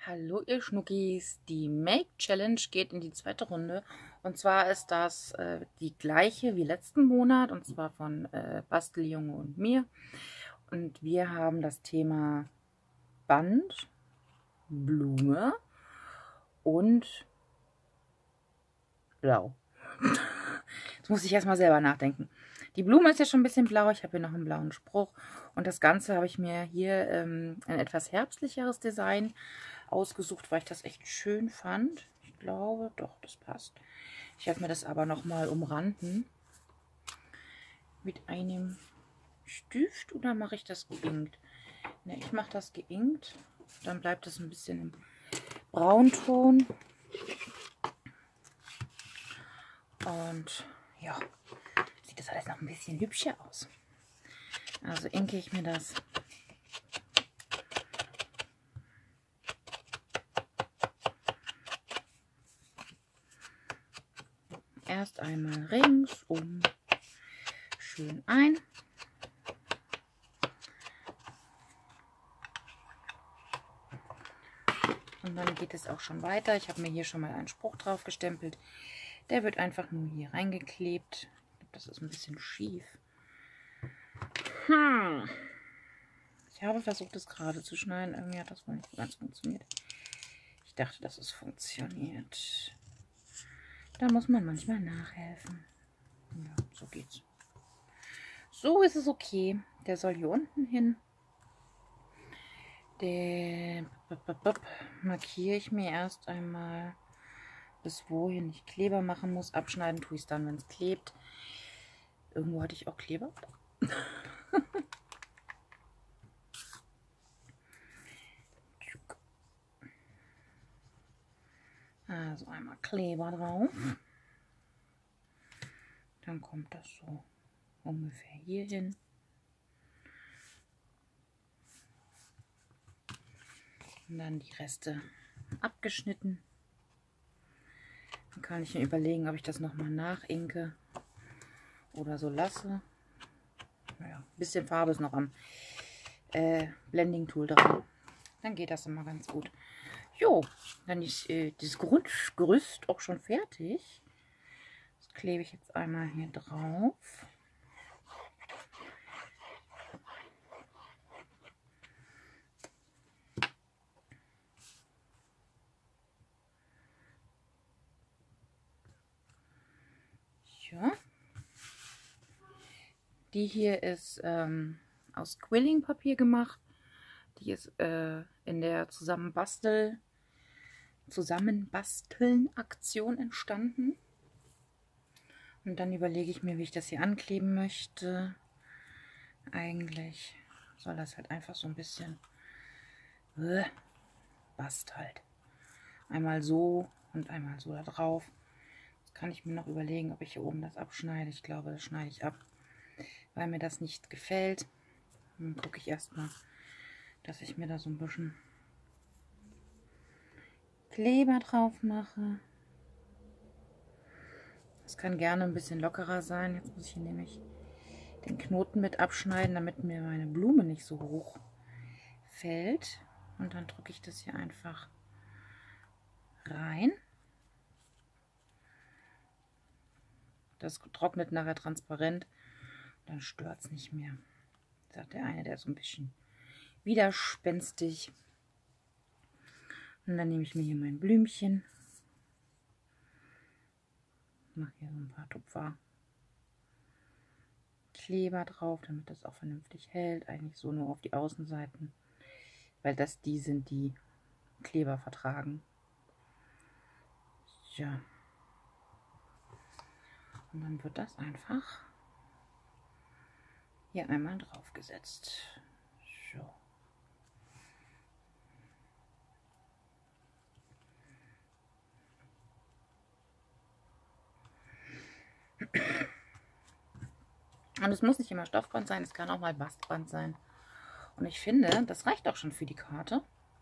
Hallo ihr Schnuckis, die Make Challenge geht in die zweite Runde und zwar ist das die gleiche wie letzten Monat und zwar von Basteljunge und mir und wir haben das Thema Band, Blume und Blau. Jetzt muss ich erstmal selber nachdenken. Die Blume ist ja schon ein bisschen blau, ich habe hier noch einen blauen Spruch und das Ganze habe ich mir hier ein etwas herbstlicheres Design ausgesucht, weil ich das echt schön fand. Ich glaube, doch, das passt. Ich werde mir das aber nochmal umranden mit einem Stift oder mache ich das geinkt? Ne, ich mache das geinkt. Dann bleibt es ein bisschen im Braunton. Und ja, sieht das alles noch ein bisschen hübscher aus. Also inke ich mir das erst einmal ringsum schön ein. Und dann geht es auch schon weiter. Ich habe mir hier schon mal einen Spruch drauf gestempelt. Der wird einfach nur hier reingeklebt. Ich glaube, das ist ein bisschen schief. Ich habe versucht, es gerade zu schneiden. Irgendwie hat das wohl nicht ganz funktioniert. Ich dachte, dass es funktioniert. Da muss man manchmal nachhelfen. Ja, so geht's. So ist es okay. Der soll hier unten hin. Den markiere ich mir erst einmal, bis wohin ich Kleber machen muss. Abschneiden tue ich es dann, wenn es klebt. Irgendwo hatte ich auch Kleber. Also einmal Kleber drauf. Dann kommt das so ungefähr hier hin. Und dann die Reste abgeschnitten. Dann kann ich mir überlegen, ob ich das nochmal nachinke oder so lasse. Naja, ein bisschen Farbe ist noch am Blending Tool dran. Dann geht das immer ganz gut. Jo, dann ist das Grundgerüst auch schon fertig. Das klebe ich jetzt einmal hier drauf. Ja. Die hier ist aus Quilling-Papier gemacht. Die ist in der Zusammenbasteln-Aktion entstanden. Und dann überlege ich mir, wie ich das hier ankleben möchte. Eigentlich soll das halt einfach so ein bisschen passt halt. Einmal so und einmal so da drauf. Jetzt kann ich mir noch überlegen, ob ich hier oben das abschneide. Ich glaube, das schneide ich ab, weil mir das nicht gefällt. Dann gucke ich erstmal, dass ich mir da so ein bisschen Kleber drauf mache. Das kann gerne ein bisschen lockerer sein. Jetzt muss ich hier nämlich den Knoten mit abschneiden, damit mir meine Blume nicht so hoch fällt. Und dann drücke ich das hier einfach rein. Das trocknet nachher transparent. Dann stört es nicht mehr. Sagt der eine, der ist so ein bisschen widerspenstig. Und dann nehme ich mir hier mein Blümchen. Mache hier so ein paar Tupfer Kleber drauf, damit das auch vernünftig hält. Eigentlich so nur auf die Außenseiten, weil das die sind, die Kleber vertragen. Ja. Und dann wird das einfach hier einmal drauf gesetzt. So. Und es muss nicht immer Stoffband sein, es kann auch mal Bastband sein. Und ich finde, das reicht auch schon für die Karte.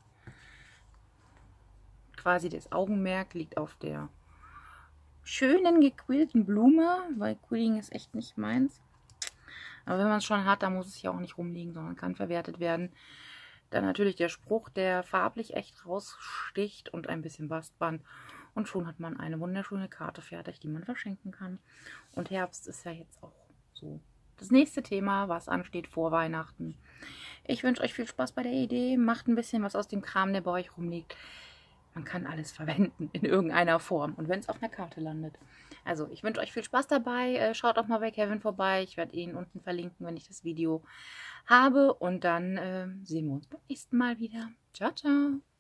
Quasi das Augenmerk liegt auf der schönen gequillten Blume, weil Quilling ist echt nicht meins. Aber wenn man es schon hat, dann muss es ja auch nicht rumliegen, sondern kann verwertet werden. Dann natürlich der Spruch, der farblich echt raussticht und ein bisschen Bastband. Und schon hat man eine wunderschöne Karte fertig, die man verschenken kann. Und Herbst ist ja jetzt auch so das nächste Thema, was ansteht vor Weihnachten. Ich wünsche euch viel Spaß bei der Idee. Macht ein bisschen was aus dem Kram, der bei euch rumliegt. Man kann alles verwenden in irgendeiner Form. Und wenn es auf einer Karte landet. Also, ich wünsche euch viel Spaß dabei. Schaut auch mal bei Kevin vorbei. Ich werde ihn unten verlinken, wenn ich das Video habe. Und dann sehen wir uns beim nächsten Mal wieder. Ciao, ciao.